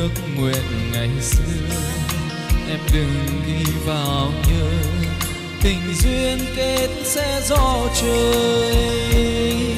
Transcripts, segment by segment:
ước nguyện ngày xưa, em đừng ghi vào nhớ, tình duyên kết sẽ do trời.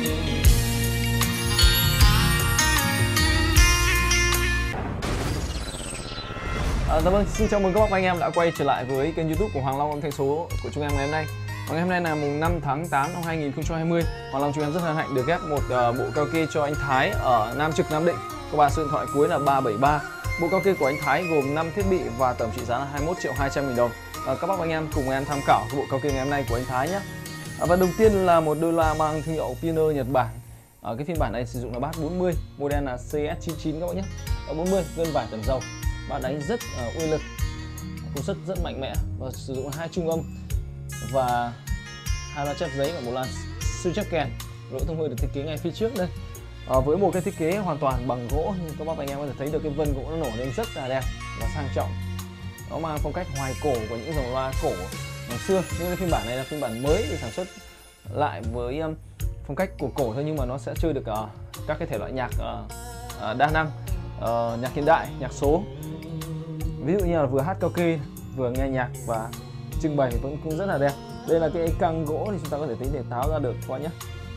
Dạ vâng, xin chào mừng các bác anh em đã quay trở lại với kênh YouTube của Hoàng Long âm thanh số của chúng em ngày hôm nay. Ngày hôm nay là mùng 5 tháng 8 năm 2020. Hoàng Long chúng em rất hân hạnh được ghép một bộ karaoke cho anh Thái ở Nam Trực, Nam Định. Có 3 số điện thoại cuối là 373. Bộ karaoke của anh Thái gồm 5 thiết bị và tổng trị giá là 21.200.000 đồng. Các bác anh em cùng em tham khảo cái bộ karaoke ngày hôm nay của anh Thái nhé. Và đầu tiên là một đôi loa mang thương hiệu Pioneer Nhật Bản. Cái phiên bản này sử dụng là bass 40, model là CS99 các bác nhé. 40 gân vải tần dầu. Bass đánh rất uy lực, công suất rất mạnh mẽ và sử dụng 2 trung âm và 2 loa chép giấy và 1 loa siêu chép kèn. Lỗ thông hơi được thiết kế ngay phía trước đây. Với một cái thiết kế hoàn toàn bằng gỗ, nhưng các bác anh em có thể thấy được cái vân gỗ nó nổi lên rất là đẹp và sang trọng. Nó mang phong cách hoài cổ của những dòng loa cổ ngày xưa. Nhưng cái phiên bản này là phiên bản mới được sản xuất lại với phong cách của cổ thôi, nhưng mà nó sẽ chơi được các cái thể loại nhạc đa năng, nhạc hiện đại, nhạc số. Ví dụ như là vừa hát karaoke, vừa nghe nhạc và trưng bày cũng rất là đẹp. Đây là cái căng gỗ thì chúng ta có thể tính để tháo ra được các bạn nhé.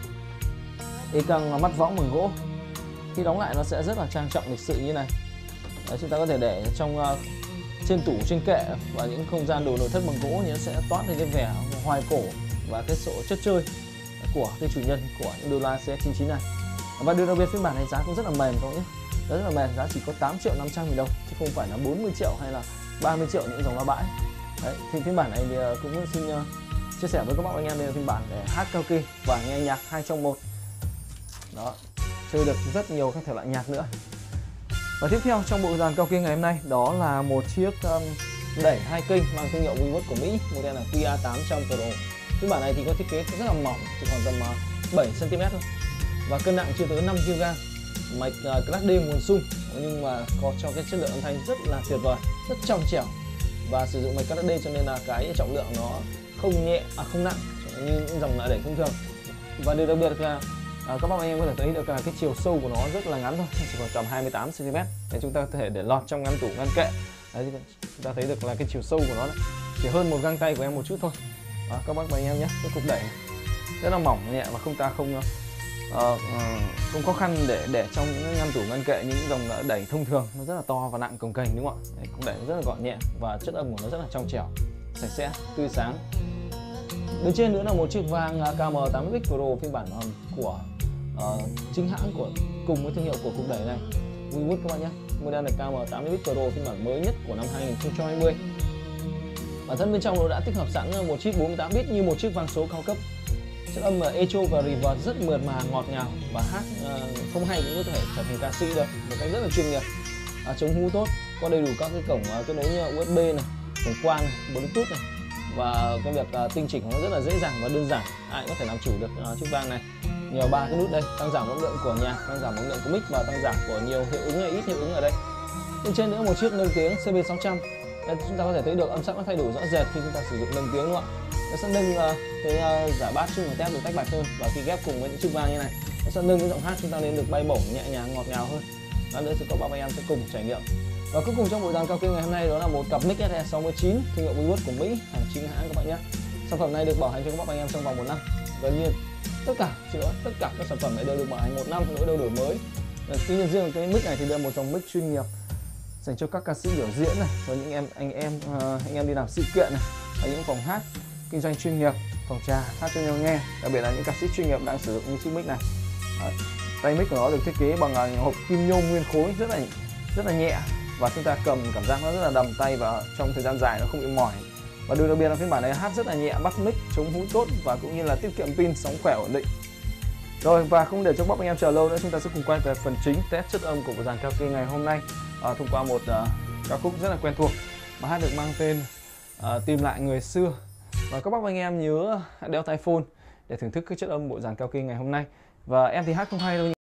Cái căng mắt võng bằng gỗ, khi đóng lại nó sẽ rất là trang trọng lịch sự như này. Đấy, chúng ta có thể để trong trên tủ, trên kệ và những không gian đồ nội thất bằng gỗ thì nó sẽ toát lên cái vẻ hoài cổ và cái sự chất chơi của cái chủ nhân của những đôi loa CS99 này. Và điều đặc biệt phiên bản này giá cũng rất là mềm các bạn nhé. Rất là mềm, giá chỉ có 8.500.000 đồng chứ không phải là 40 triệu hay là 30 triệu những dòng loa bãi. Đấy, thì phiên bản này thì cũng xin chia sẻ với các bạn anh em, đây là phiên bản để hát karaoke và nghe nhạc 2 trong 1. Đó, chơi được rất nhiều các thể loại nhạc nữa. Và tiếp theo trong bộ dàn karaoke ngày hôm nay đó là một chiếc đẩy 2 kênh mang thương hiệu Wiword của Mỹ, model là QA800 Pro. Phiên bản này thì có thiết kế rất là mỏng, chỉ còn tầm 7 cm thôi và cân nặng chưa tới 5 kg. Mạch Class D nguồn sung nhưng mà có cho cái chất lượng âm thanh rất là tuyệt vời, rất trong trẻo và sử dụng mạch Class D cho nên là cái trọng lượng nó không nhẹ, không nặng như những dòng đẩy thông thường. Và điều đặc biệt là các bạn anh em có thể thấy được là cái chiều sâu của nó rất là ngắn thôi, chỉ còn tầm 28 cm. Để chúng ta có thể để lọt trong ngăn tủ, ngăn kệ. Đấy, chúng ta thấy được là cái chiều sâu của nó đấy, chỉ hơn một găng tay của em một chút thôi. Đó, các bác anh em nhé, cái cục đẩy rất là mỏng nhẹ và không khó khăn để trong những ngăn tủ, ngăn kệ những dòng đẩy thông thường, nó rất là to và nặng cồng kềnh đúng không ạ? Cục đẩy rất là gọn nhẹ và chất âm của nó rất là trong trẻo, sạch sẽ, tươi sáng. Bên trên nữa là một chiếc vang KM80X Pro phiên bản của chính hãng cùng với thương hiệu của cục đẩy này, Wiword các bạn nhé. Model là KM80X Pro phiên bản mới nhất của năm 2020. Bản thân bên trong nó đã tích hợp sẵn một chip 48 bit như một chiếc vang số cao cấp. Chất âm echo và reverb rất mượt mà, ngọt ngào và hát không hay cũng có thể trở thành ca sĩ được một cách rất là chuyên nghiệp. Chống hú tốt, có đầy đủ các cái cổng kết nối như USB này, cổng quang này, Bluetooth này, và cái việc tinh chỉnh nó rất là dễ dàng và đơn giản, ai cũng có thể làm chủ được chiếc vang này. Nhờ 3 cái nút đây, tăng giảm âm lượng của nhạc, tăng giảm âm lượng của mic và tăng giảm của nhiều hiệu ứng hay ít hiệu ứng ở đây. Bên trên nữa một chiếc nâng tiếng CB600. Chúng ta có thể thấy được âm sắc nó thay đổi rõ rệt khi chúng ta sử dụng nâng tiếng đúng không ạ? Nó sẽ nâng cái giả bass chung và tép được tách bạch hơn, và khi ghép cùng với những chiếc vang như này nó sẽ nâng cái giọng hát chúng ta lên được bay bổng, nhẹ nhàng, ngọt ngào hơn. Đó nữa thì các bạn anh em sẽ cùng trải nghiệm. Và cuối cùng trong bộ dàn karaoke ngày hôm nay đó là một cặp mic SE69 thương hiệu Wiword của Mỹ, hàng chính hãng các bạn nhé. Sản phẩm này được bảo hành cho các bạn anh em trong vòng 1 năm. Gần như tất cả các sản phẩm này đều được bảo hành 1 năm, không đâu đổi mới. Tuy nhiên riêng cái mic này thì đây là một dòng mic chuyên nghiệp dành cho các ca sĩ biểu diễn này, và những anh em đi làm sự kiện này, ở những phòng hát kinh doanh chuyên nghiệp, phòng trà hát cho nhau nghe, đặc biệt là những ca sĩ chuyên nghiệp đang sử dụng những chiếc mic này. Tay mic của nó được thiết kế bằng hộp kim nhôm nguyên khối rất là nhẹ, và chúng ta cầm cảm giác nó rất là đầm tay và trong thời gian dài nó không bị mỏi. Và điều đặc biệt là phiên bản này hát rất là nhẹ, bắt mic, chống hú tốt và cũng như là tiết kiệm pin, sóng khỏe ổn định. Rồi, và không để cho các anh em chờ lâu nữa, chúng ta sẽ cùng quay về phần chính test chất âm của dàn karaoke ngày hôm nay thông qua một ca khúc rất là quen thuộc mà hát được mang tên Tìm Lại Người Xưa. Và các bác anh em nhớ đeo tai phone để thưởng thức cái chất âm bộ dàn karaoke ngày hôm nay. Và em thì hát không hay đâu.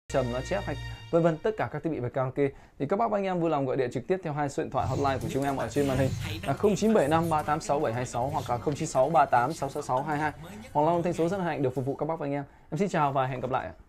trầm, nó chép hay vân vân, tất cả các thiết bị về karaoke thì các bác anh em vui lòng gọi điện trực tiếp theo hai số điện thoại hotline của chúng em ở trên màn hình là 0975 386 726 hoặc là 096 38 666 22. Hoàng Long Thanh Số rất hạnh được phục vụ các bác anh em. Em xin chào và hẹn gặp lại.